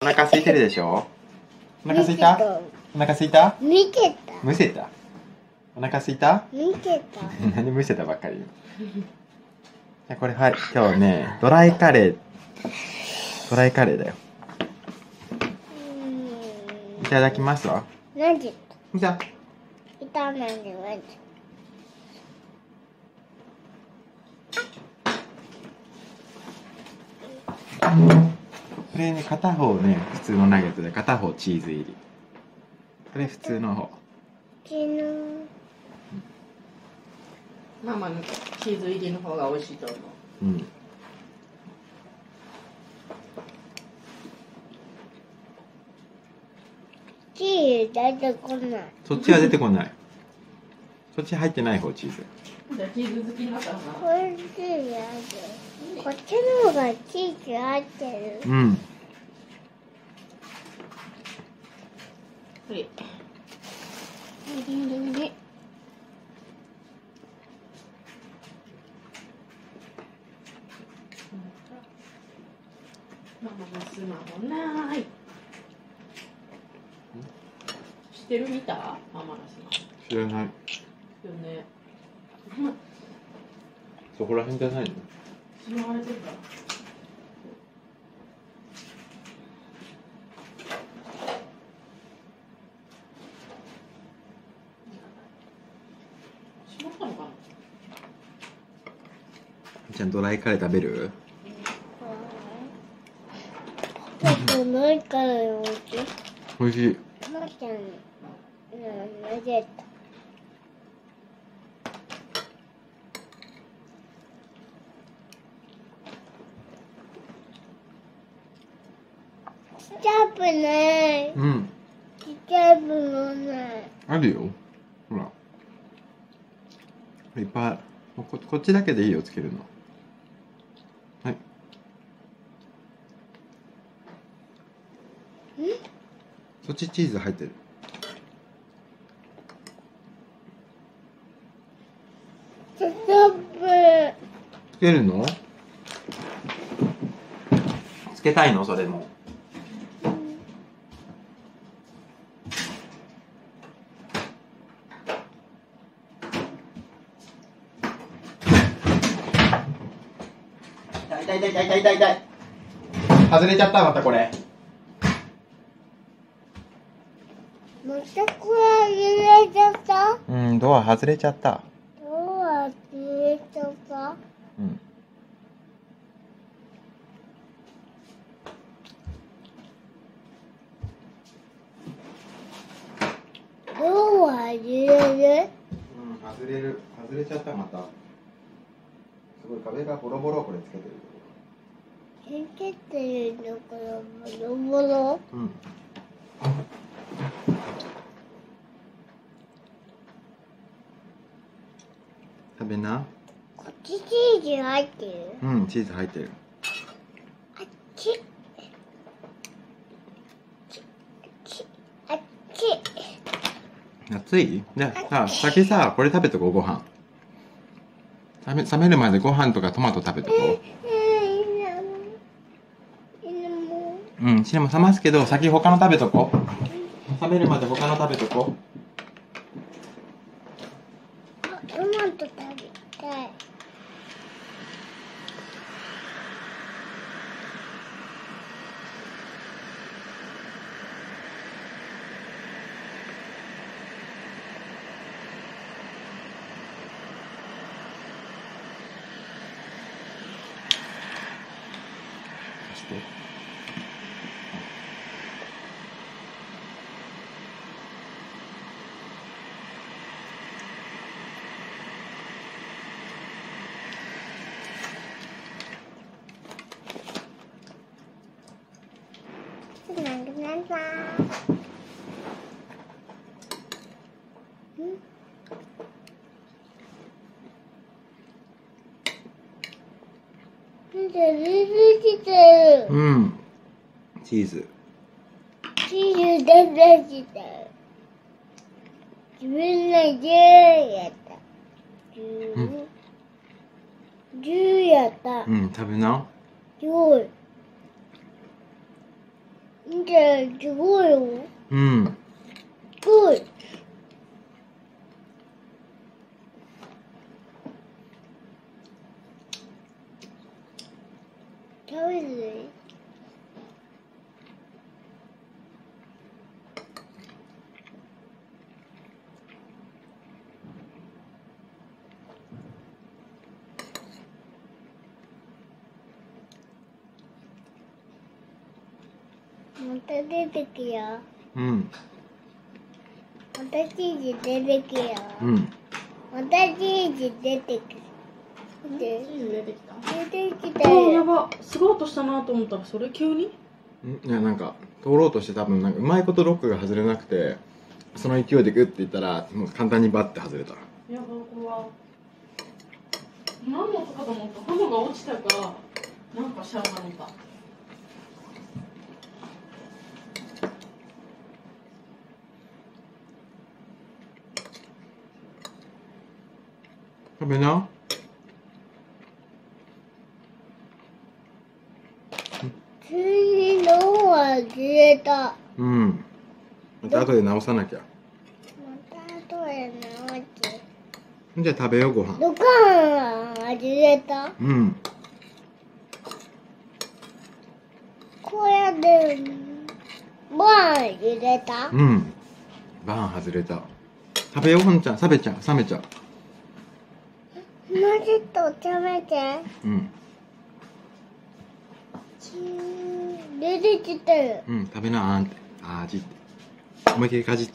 お腹空いてるでしょ。お腹空いた。お腹空いた。 見てた。 むせた。お腹空いた。 見てた。 何むせたばっかり。じゃこれはい、今日ねドライカレーだよ。いただきますわ。 何でじゃ炒めてまず。 これね、片方ね普通のナゲットで片方チーズ入り。これ普通の方。 ママのチーズ入りの方が美味しいと思う。 うん。 チーズ出てこない。 そっちは出てこない。そっち入ってない方チーズ。 じゃあチーズ好きになったのかな。 これチーズある。こっちの方がチーズ入ってる。 うん。 はい。ママのスマホない。知ってる見た？ママのスマホ。 知らない。 よね。 そこら辺じゃないの？ しまわれてるか。しまったのかな。 ちゃんドライカレー食べる？ ちょっとないからおいしい。 美味しい。 まーちゃん、なぜた。チャープない。 うん。 チャープもない。 あるよ。ほら。いっぱい。こっちだけでいいよつけるの。はい。そっちチーズ入ってる。 チャープ。 つけるの？つけたいのそれも。痛い。外れちゃったまたこれ。 またこれ入れちゃった。 うん、ドア外れちゃった。 どうやって入れちゃった。 うん。 どうやって入れる。 うん、外れちゃったまた。すごい壁がボロボロこれつけてる。 つけてるのからボロボロ。 うん。食べな。 こっちチーズ入ってる。 うん、チーズ入ってる。 あっち。あっち。 熱い？じゃあ先さこれ食べとこう。ご飯冷めるまでご飯とかトマト食べとこう。うん、シナも冷ますけど先他の食べとこう。冷めるまで他の食べとこあ、トマト食べたい。 う。してなんかなんか。出てきてる。 うん。チーズ。 チーズ出てきてる。自分の10やった。10やった。 うん、食べな。 10。 見て、すごいよ。 うん。 すごい。食べる？また出てくよ。 うん。 またチーズ出てくよ。 うん。 またチーズ出てくる。 チーズ出てきた。 出てきたああ、やよ。 ば。すごい音したなと思ったら、それ急に。 いや、なんか通ろうとして多分なんかうまいことロックが外れなくて、その勢いでグッていったらもう簡単にバッて外れた。 やば、怖い。何の音かと思った。ハムが落ちたか、なんかしゃがんだ。 食べな。 次の方はずれた。 うん。また後で直さなきゃ。 また後で直して。 じゃあ食べようご飯。 ドカンはずれた。 うん。 こうやってバーン入れた。 うん。バーン外れた。食べようほんちゃん。冷めちゃう。冷めちゃう。 もうちょっと食べて。 うん。 出てきてる。 うん。食べなあんって。あじって。思いっきりかじって。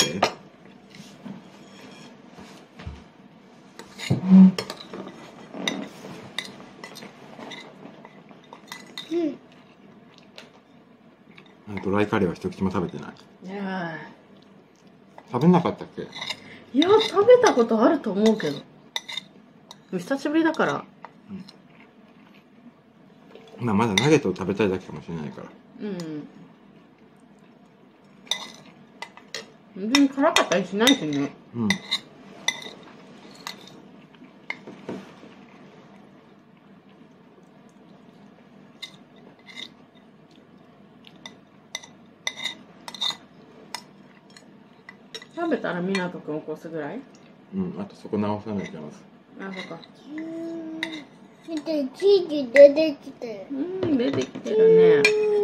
ドライカレーは一口も食べてない。 いや食べなかったっけ？ いや、食べたことあると思うけど。久しぶりだから。 まあまだナゲットを食べたいだけかもしれないから。 うん。全然辛かったりしないしね。 うん。 食べたら湊くん起こすぐらい。 うん。あとそこ直さないとます。 あ、そっか。 見て、チーズ出てきてる。 出てきてるね。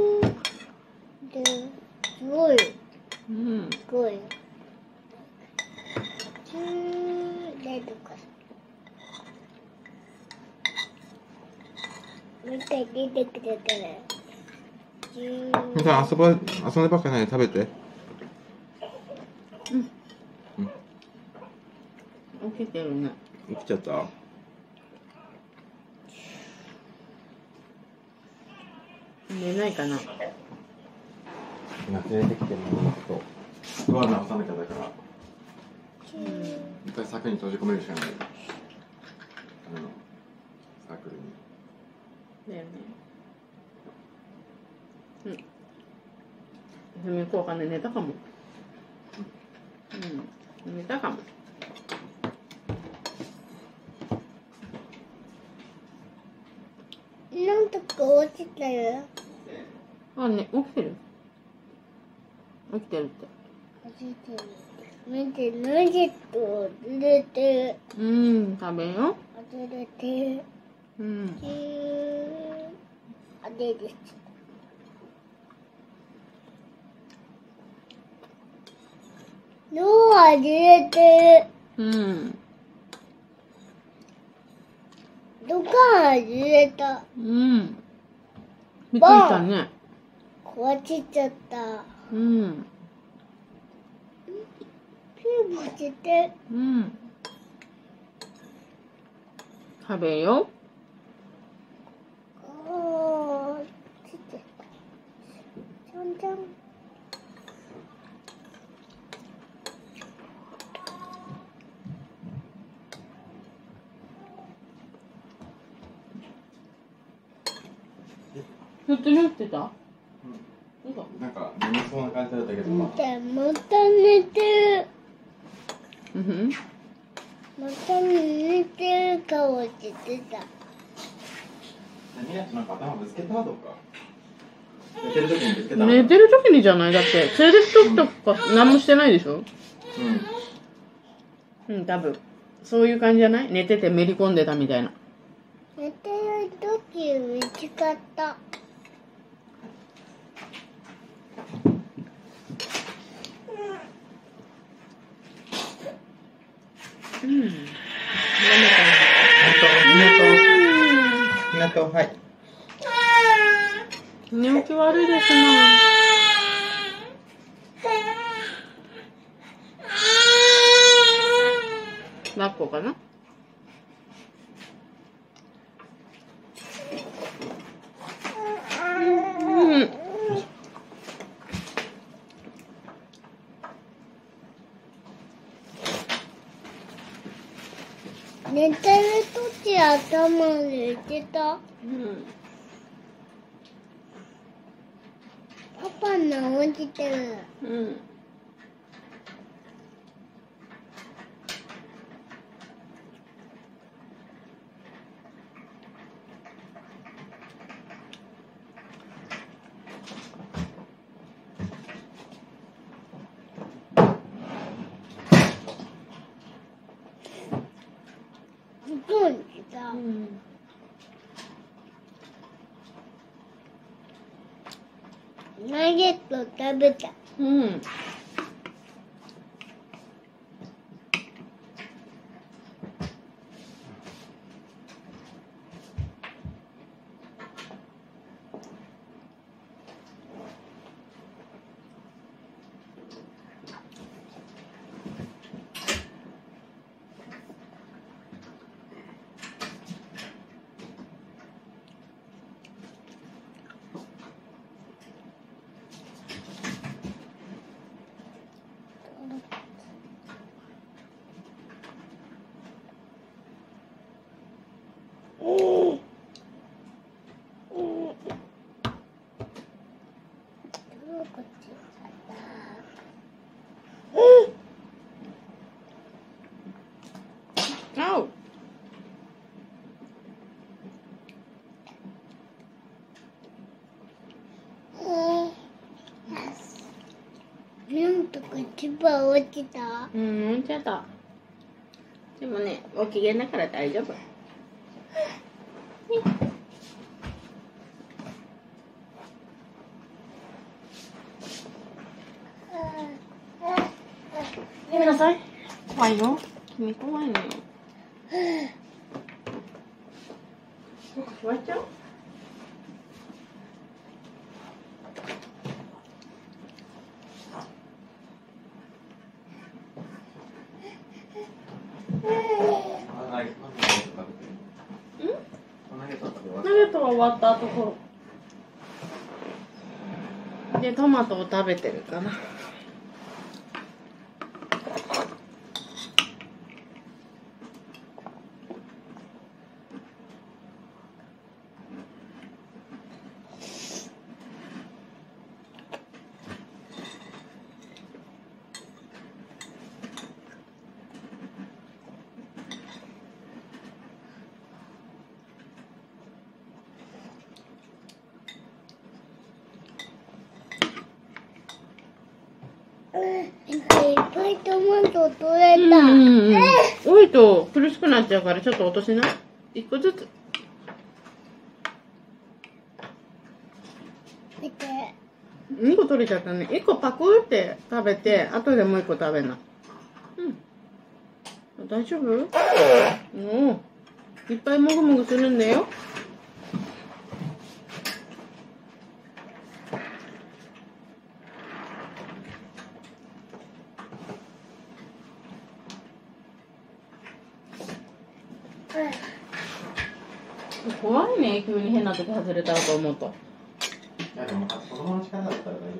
すごい。すごい。出てくる。見て、出てくるから。 じゃあ遊んでばっかりないで食べて。 起きてるね。 起きちゃった？ 寝ないかな。 今連れてきてもらうとドア直さなきゃだから一回柵に閉じ込めるしかない。サークルに。 だよね。休みこうかね。寝たかも。寝たかも。 なんとか落ちてる。 あ、ね、起きてる。起きてるって。 起きてる。見て、ナゲットずれてる。 食べよ。 ずれてる。あ、出てきた。ドアずれてる。ドカンずれた。 びっくりしたね。 壊ちちゃった。ピーもして食べよ。 ちゃんちゃん。 ずっと寝てた？ なんか眠そうな感じだったけど。 また寝てる。また寝てる顔してた。 みなちなんか頭ぶつけたとか。 寝てる時にぶつけたの。 寝てる時にじゃない？だって連れてく時とか何もしてないでしょ？ うん。 うん、多分そういう感じじゃない？寝ててめり込んでたみたいな。 寝てる時見つかった。 うん。 ひなと、はい。 寝起き悪いですな。抱っこかな？うん。 寝てる時頭寝てた。 うん。 パパの起きてる。 うん。 どう寝た？ うん。 ナゲット食べた。 うん。あう。 なんとか千葉落ちた。 うん、寝ちゃった。でもね、ご機嫌だから大丈夫。やめなさい。怖いよ。君怖いのよ。なんか座っちゃう？ナゲットは終わったところでトマトを食べてるかな。 いっぱいトマト取れた。 多いと苦しくなっちゃうからちょっと落としな。一個ずつ。 見て。 2個取れちゃったね。1個パクって食べて、後でもう1個食べな。うん。大丈夫？もういっぱいもぐもぐするんだよ。怖いね、急に変なとこ外れたらと思うと。 いやでも子供の力だったら大丈夫だよ。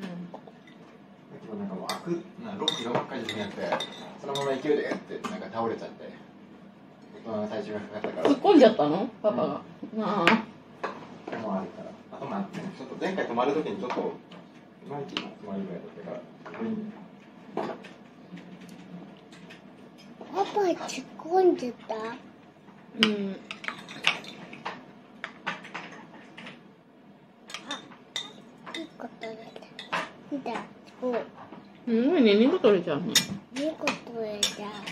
なんかもうロックがばっかりじゃなくて、そのまま勢いでってなんか倒れちゃって、大人の体重がかかったから。 突っ込んじゃったの？パパが。ああ。 もうあるから。あとまあちょっと前回泊まるときにちょっといまいちな泊まりぐらいだったから。 パパ突っ込んでた。 うん。 見た。こう。 すごいね、2個取れちゃうね。 2個取れちゃう。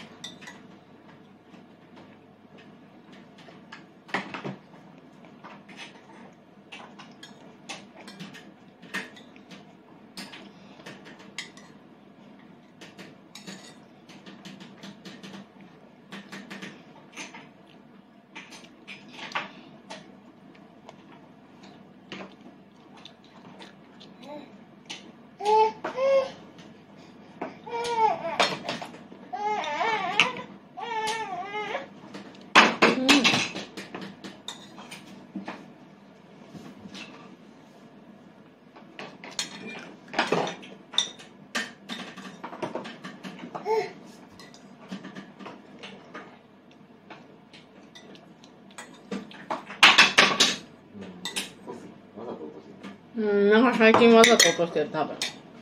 なんか最近わざと落としてる、多分。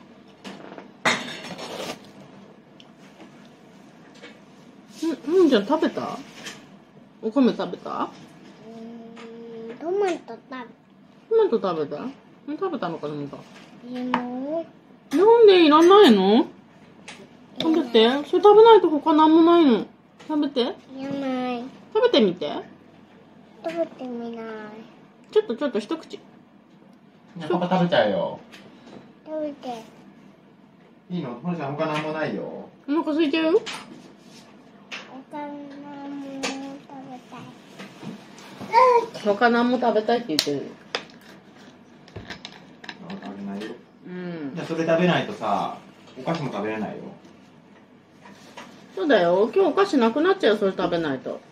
じゃあ食べた？お米食べた？ トマト食べた？食べたのかな、また。 なんでいらないの？食べて。それ食べないと他なんもないの。食べて。 いらない。 食べてみて。 食べてみない。 ちょっと一口。 パパ食べちゃうよ。 食べて。 いいの？ほのちゃん他なんもないよ。 お腹空いてる？ 他なんも食べたい。 他なんも食べたいって言ってる。 食べないよ。 じゃあそれ食べないとさ、お菓子も食べれないよ。 そうだよ。今日お菓子なくなっちゃう、それ食べないと。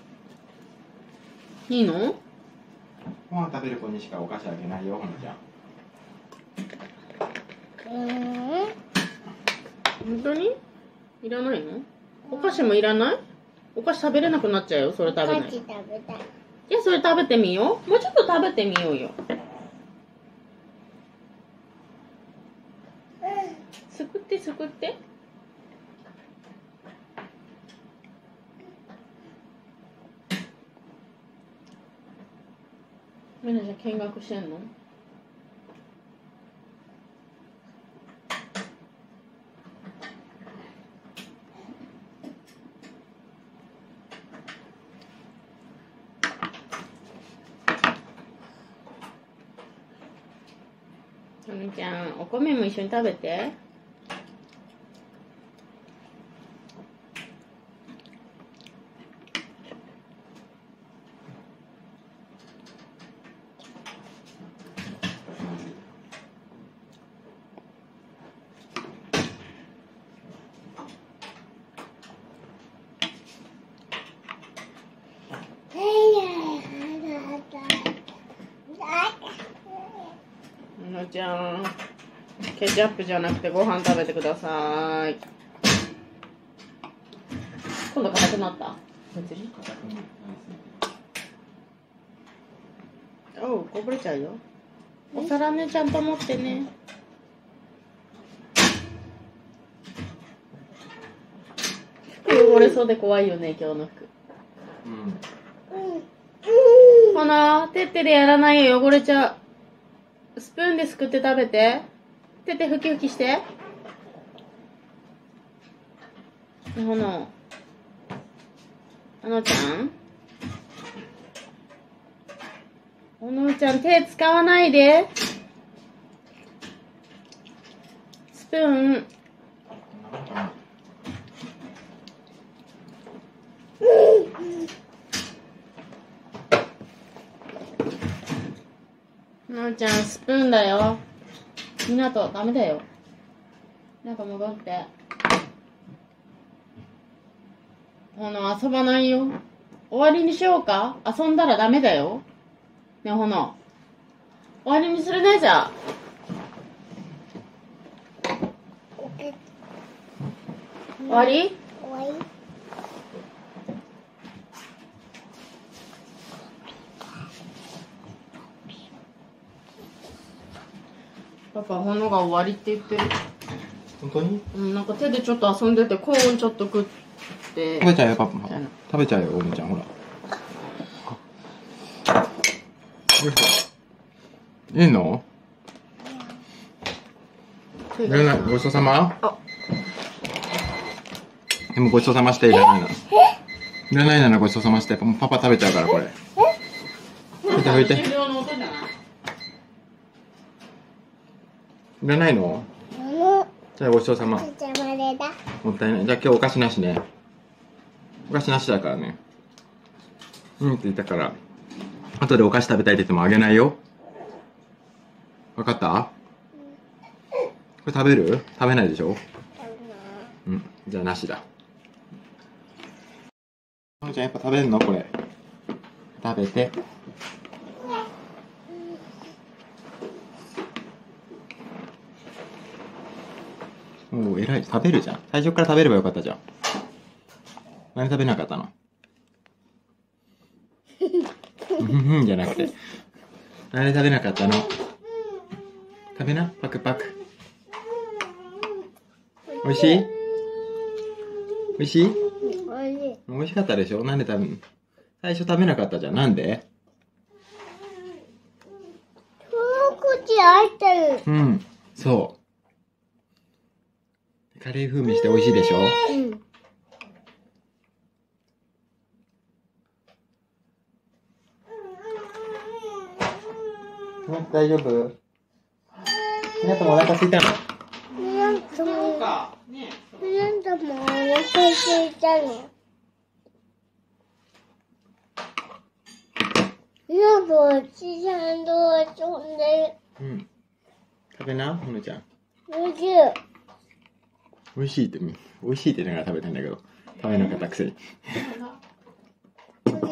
いいの？ ご飯食べる子にしかお菓子あげないよ、ほのちゃん。 本当に？いらないの？お菓子もいらない？お菓子食べれなくなっちゃうよ、それ食べない。 お菓子食べたい。 いや、それ食べてみよう。もうちょっと食べてみようよ。すくってすくって。みんなじゃ見学してんの？おみちゃん、お米も一緒に食べて。おのちゃん、ケチャップじゃなくてご飯食べてください。今度硬くなった？別に。おう、こぼれちゃうよ。お皿ね、ちゃんと持ってね。服汚れそうで怖いよね、今日の服。ほな、てってでやらないよ、汚れちゃう。スプーンですくって食べて。手でふきふきして。ほのちゃん、ほのちゃん、手使わないで。スプーン。ほのちゃん、スプーンだよ。みなと、ダメだよ。なんか戻って。ほの、遊ばないよ。終わりにしようか？遊んだらダメだよ。ねえ、ほの。終わりにするね、じゃあ。終わり？ 終わり？ パパ、ほのが終わりって言ってる。 本当に？ なんか手でちょっと遊んでて、コーンちょっと食って。 食べちゃうよ、パパ。食べちゃうよ、おみちゃん、ほら。いいの？ いらない。ごちそうさま。でもごちそうさましていらないな。いらないならごちそうさまして。パパ食べちゃうからこれ。拭いて拭いて。いらないの？じゃあごちそうさま。もったいない。じゃあ今日お菓子なしね。お菓子なしだからね。うんって言ったから。後でお菓子食べたいって言ってもあげないよ。わかった？これ食べる？食べないでしょ？うん。じゃあなしだ。まるちゃんやっぱ食べるの？これ。食べて。おお、偉い。食べるじゃん。最初から食べればよかったじゃん。何食べなかったの？うんじゃなくて。何食べなかったの？食べな。パクパク。おいしい？おいしい？おいしかったでしょ？なんで食べんの？最初食べなかったじゃん。なんで？ 口開いてる。 うん。そう。カレー風味して美味しいでしょ？ うん。 大丈夫？みなともお腹空いたの？ みなともお腹空いたの。みなとおじさんと遊んでうん。食べな、ほのちゃん。 る。おいしい。 美味しいって、美味しいって言いながら食べたんだけど、食べなかったくせに。 おいしい。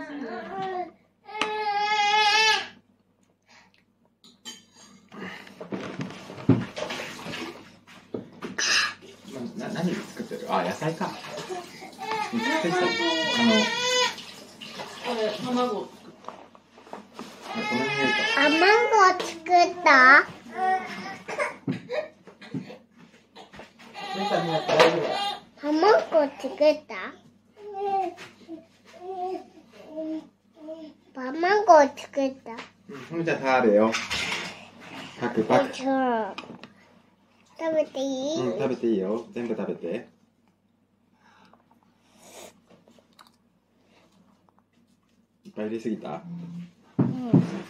何で作ってる？あ、野菜か。 卵を作った卵作った卵作った。 ほのちゃん食べよ。パクパク。 食べていい？ うん、食べていいよ。全部食べて。いっぱい入れすぎた？ うん。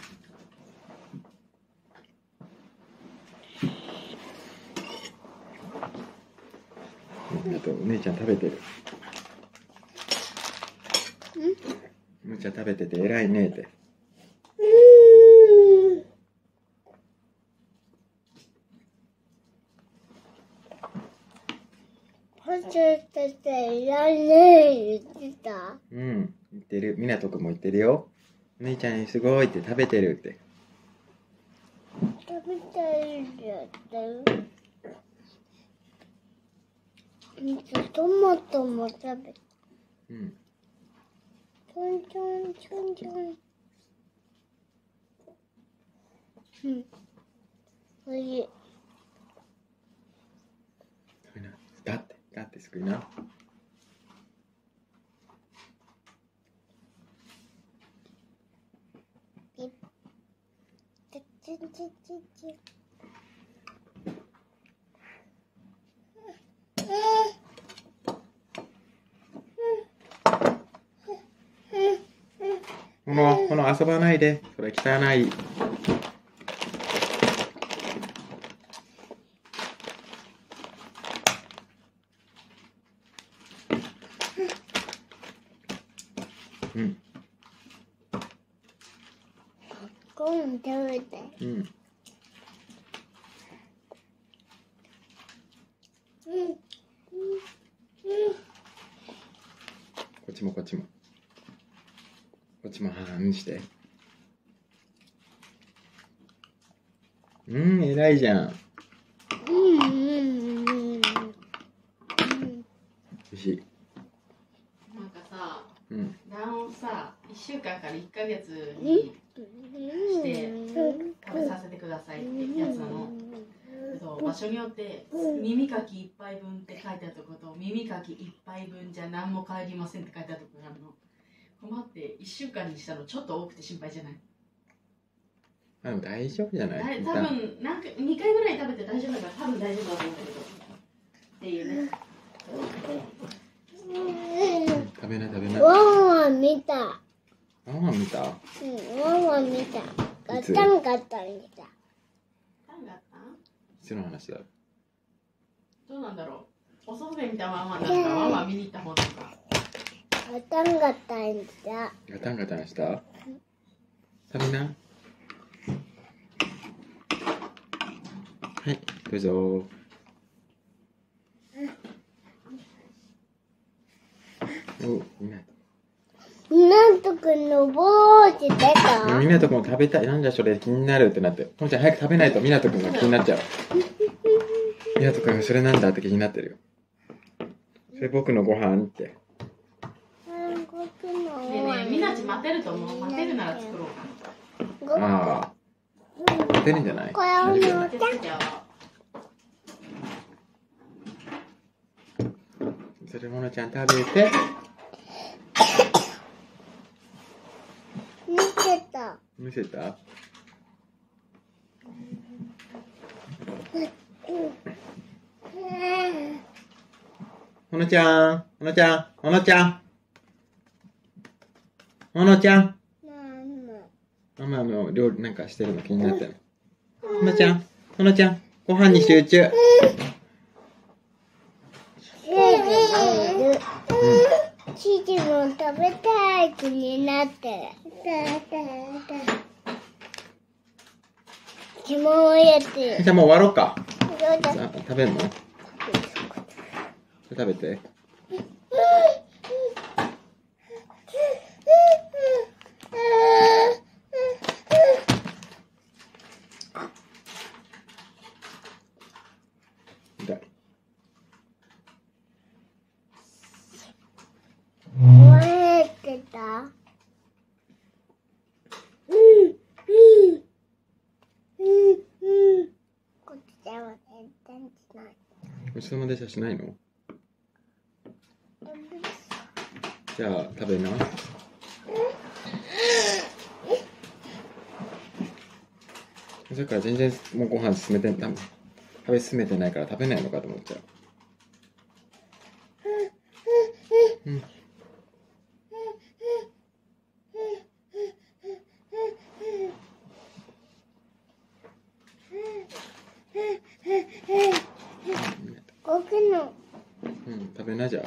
あとお姉ちゃん食べてる。お姉ちゃん食べてて偉いねって。 いらねえ言ってた？ うん、言ってる。みなとくんも言ってるよ。お姉ちゃんすごいって食べてるって。 食べてるやったよ。トマトも食べて。 うん。 ちょんちょんちょんちょん。うん。おいしい。 食べな。だってすくいな。この遊ばないで。それ汚い。うん。 コーン食べて。 うん。こっちもこっちも。こっちも半々して。偉いじゃん。おいしい。 なんかさ、 うん。 卵をさ、1週間から1ヶ月にして食べさせてくださいってやつなの。場所によって耳かき1杯分って書いてあるとこと耳かき1杯分じゃ何も帰りませんって書いてあるとこがあるの。困って1週間にしたのちょっと多くて心配じゃない？ でも大丈夫じゃない？ 多分なんか2回ぐらい食べて大丈夫だから多分大丈夫だと思うんだけどっていうね。 食べな食べな。 ワンワン見た。 ワンワン見た？ ワンワン見た。ガタンガタン見た。 何があったん？ いつの話だ？ どうなんだろう。お外で見たワンワンだったらワンワン見に行った方だった。 ガタンガタン見た。 ガタンガタンした？食べな。はい、どうぞ。 みなとくんのぼーって出た？ みなとくんも食べたい。なんだそれ気になるってなって。ともちゃん早く食べないとみなとくんが気になっちゃう。みなとくんがそれなんだって気になってるよ。それ僕のご飯って。 ねえねえ、みなち待てると思う。待てるなら作ろうか。 ああ。待てるんじゃない？ これを大丈夫？それものちゃん食べて。 見せた。 見せた？ほのちゃん、ほのちゃん、ほのちゃん。ほのちゃん。ママの料理なんかしてるの気になったの。ほのちゃん、ほのちゃん、ご飯に集中。 チーズも食べたい気になってる。ひもをやってる。 じゃあもう終わろうか。食べるの？食べて。 壊れてた？こっちは全然しない。 ごちそうさまでしたしないの？じゃあ食べな。それから全然もうご飯食べ進めてないから食べないのかと思っちゃう。うん。 僕の。 うん、食べなじゃあ。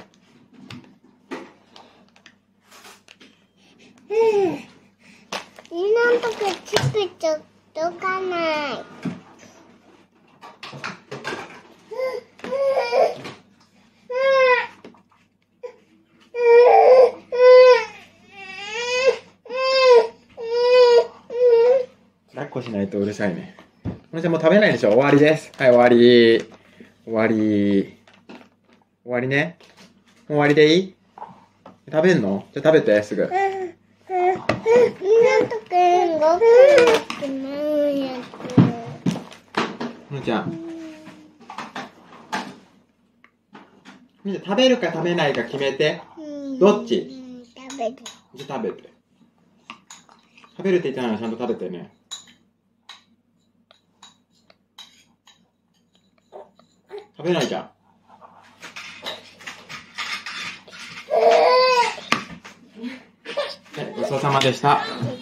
今んとこチップちょっとかない。 抱っこしないとうるさいね。このちゃんもう食べないでしょ？終わりです。はい、終わり。終わり。終わりね。もう終わりでいい？食べんの？じゃあ食べて、すぐ。 みなとくん、ご飯って何やってる？ のちゃん。食べるか食べないか決めて。どっち？ 食べる。 じゃあ食べて。食べるって言ったならちゃんと食べてね。食べないじゃん。はい、ごちそうさまでした。